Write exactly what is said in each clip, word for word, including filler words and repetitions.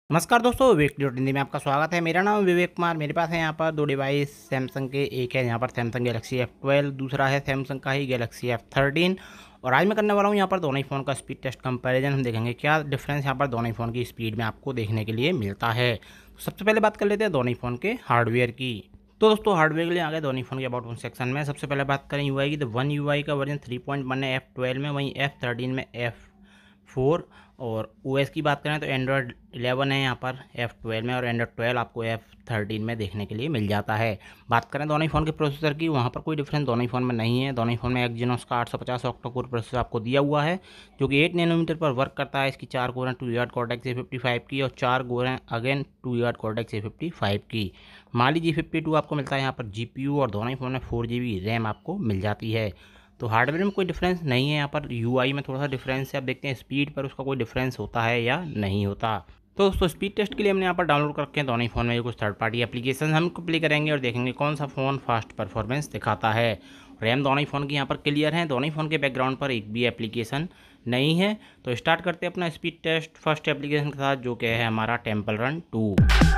नमस्कार दोस्तों, विवेक हिंदी में आपका स्वागत है। मेरा नाम विवेक कुमार। मेरे पास है यहाँ पर दो डिवाइस सैमसंग के। एक है यहाँ पर सैमसंग गैलेक्सी एफ ट्वेल्व, दूसरा है सैमसंग का ही गैलेक्सी एफ थर्टीन। और आज मैं करने वाला हूँ यहाँ पर दोनों ही फ़ोन का स्पीड टेस्ट कंपैरिजन। हम देखेंगे क्या डिफरेंस यहाँ पर दोनों ही फ़ोन की स्पीड में आपको देखने के लिए मिलता है। तो सबसे पहले बात कर लेते हैं दोनों ही फ़ोन के हार्डवेयर की। तो दोस्तों हार्डवेयर के लिए आ गए दोनों ही फ़ोन के अबाउट वन सेक्शन में। सबसे पहले बात करें यूआई की, तो वन यूआई का वर्जन थ्री पॉइंट वन है एफ ट्वेल्व में, वहीं एफ थर्टीन में एफ फोर। और ओएस की बात करें तो एंड्रॉयड इलेवन है यहाँ पर एफ ट्वेल्व में, और एंड्रॉयड ट्वेल्व आपको एफ थर्टीन में देखने के लिए मिल जाता है। बात करें दोनों ही फ़ोन के प्रोसेसर की, वहाँ पर कोई डिफरेंस दोनों ही फ़ोन में नहीं है। दोनों ही फ़ोन में एक्जिनोस का आठ सौ पचास ऑक्टा कोर प्रोसेसर आपको दिया हुआ है, जो कि एट नैनोमीटर पर वर्क करता है। इसकी चार कोर हैं two gigahertz cortex A fifty five की, और चार कोर हैं again two gigahertz cortex A fifty five की। माली जी फिफ्टी टू आपको मिलता है यहाँ पर जी पी यू, और दोनों ही फ़ोन में फोर जी बी रैम आपको मिल जाती है। तो हार्डवेयर में कोई डिफरेंस नहीं है। यहाँ पर यूआई में थोड़ा सा डिफरेंस है। अब देखते हैं स्पीड पर उसका कोई डिफरेंस होता है या नहीं होता। तो दोस्तों स्पीड टेस्ट के लिए हमने यहाँ पर डाउनलोड कर रखे हैं दोनों ही फ़ोन में कुछ थर्ड पार्टी एप्लीकेशन। हम इनको प्ले करेंगे और देखेंगे कौन सा फ़ोन फास्ट परफॉर्मेंस दिखाता है। रैम दोनों ही फ़ोन की यहाँ पर क्लियर है। दोनों ही फ़ोन के बैकग्राउंड पर एक भी एप्लीकेशन नहीं है। तो स्टार्ट करते हैं अपना स्पीड टेस्ट फर्स्ट एप्लीकेशन के साथ, जो कि है हमारा टेम्पल रन टू।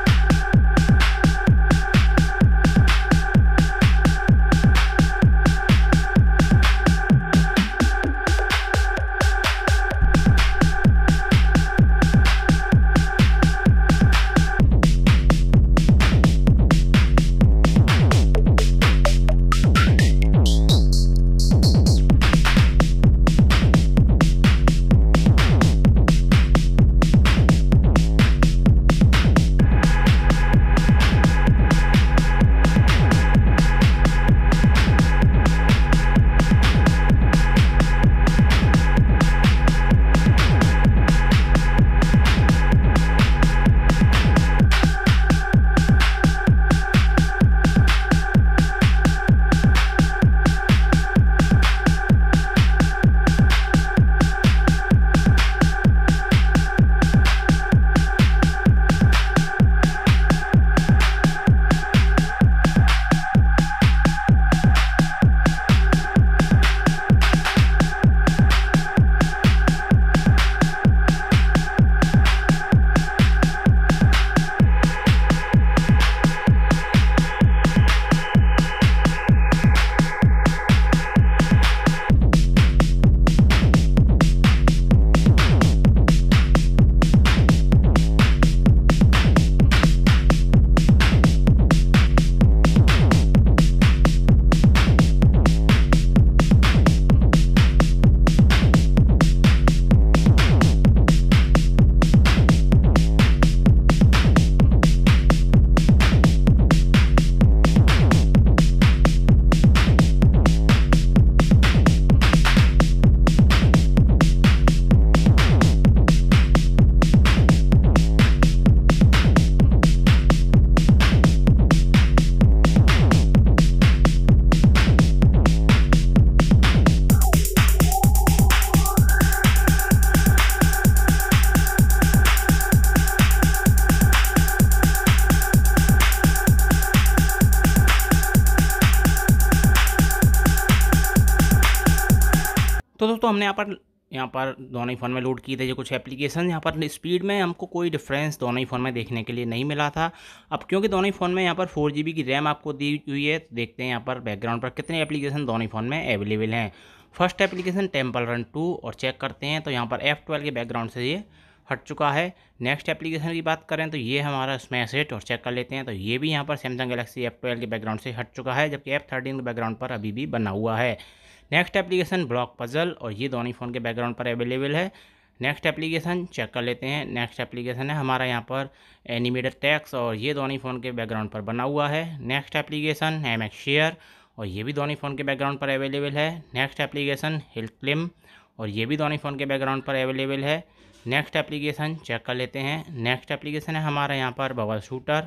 तो दोस्तों हमने यहाँ पर यहाँ पर दोनों ही फ़ोन में लोड किए थे जो कुछ एप्लीकेशन। यहाँ पर स्पीड में हमको कोई डिफरेंस दोनों ही फ़ोन में देखने के लिए नहीं मिला था। अब क्योंकि दोनों ही फ़ोन में यहाँ पर फोर जी बी की रैम आपको दी हुई है, तो देखते हैं यहाँ पर बैकग्राउंड पर कितने एप्लीकेशन दोनों ही फ़ोन में अवेलेबल हैं। First application temple run two, और चेक करते हैं तो यहाँ पर एफ ट्वेल्व के बैकग्राउंड से ये हट चुका है। नेक्स्ट एप्लीकेशन की बात करें तो ये हमारा स्मैश हिट, और चेक कर लेते हैं तो ये भी यहाँ पर सैमसंग गैलेक्सी एफ ट्वेल्व के बैकग्राउंड से हट चुका है, जबकि एफ थर्टीन के बैकग्राउंड पर अभी भी बना हुआ है। नेक्स्ट एप्लीकेशन ब्लॉक पजल, और ये दोनों ही फ़ोन के बैकग्राउंड पर अवेलेबल है। नेक्स्ट एप्लीकेशन चेक कर लेते हैं। नेक्स्ट एप्लीकेशन है हमारा यहाँ पर एनिमेटेड टेक्स्ट, और ये दोनों ही फ़ोन के बैकग्राउंड पर बना हुआ है। Next application M X share, और ये भी दोनों ही फ़ोन के बैकग्राउंड पर अवेलेबल है। नेक्स्ट एप्लीकेशन हिल क्लिम, और ये भी दोनों ही फ़ोन के बैकग्राउंड पर अवेलेबल है। नेक्स्ट एप्लीकेशन चेक कर लेते हैं। नेक्स्ट एप्लीकेशन है हमारा यहाँ पर बबल शूटर,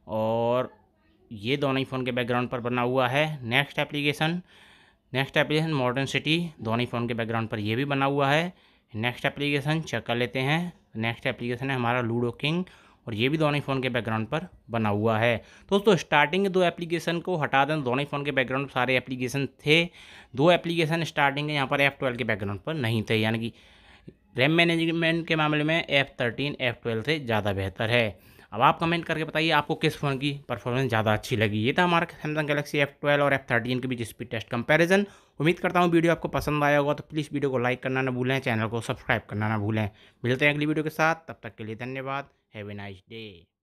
और ये दोनों ही फ़ोन के बैकग्राउंड पर बना हुआ है। Next application next application modern city, दोनों ही फ़ोन के बैकग्राउंड पर ये भी बना हुआ है। नेक्स्ट एप्लीकेशन चेक कर लेते हैं। नेक्स्ट एप्लीकेशन है हमारा लूडो किंग, और ये भी दोनों ही फ़ोन के बैकग्राउंड पर बना हुआ है। दोस्तों स्टार्टिंग के दो एप्लीकेशन को हटा दें, दोनों ही फ़ोन के बैकग्राउंड सारे एप्लीकेशन थे। दो एप्लीकेशन स्टार्टिंग के यहाँ पर एफ ट्वेल्व के बैकग्राउंड पर नहीं थे, यानी कि रैम मैनेजमेंट के मामले में एफ थर्टीन एफ ट्वेल्व से ज़्यादा बेहतर है। अब आप कमेंट करके बताइए आपको किस फ़ोन की परफॉर्मेंस ज़्यादा अच्छी लगी। ये था हमारा सैमसंग गैलेक्सी एफ ट्वेल्व और एफ थर्टीन के बीच स्पीड टेस्ट कंपैरिजन। उम्मीद करता हूँ वीडियो आपको पसंद आया होगा, तो प्लीज़ वीडियो को लाइक करना ना भूलें, चैनल को सब्सक्राइब करना ना भूलें। मिलते हैं अगली वीडियो के साथ, तब तक के लिए धन्यवाद। Have a nice day.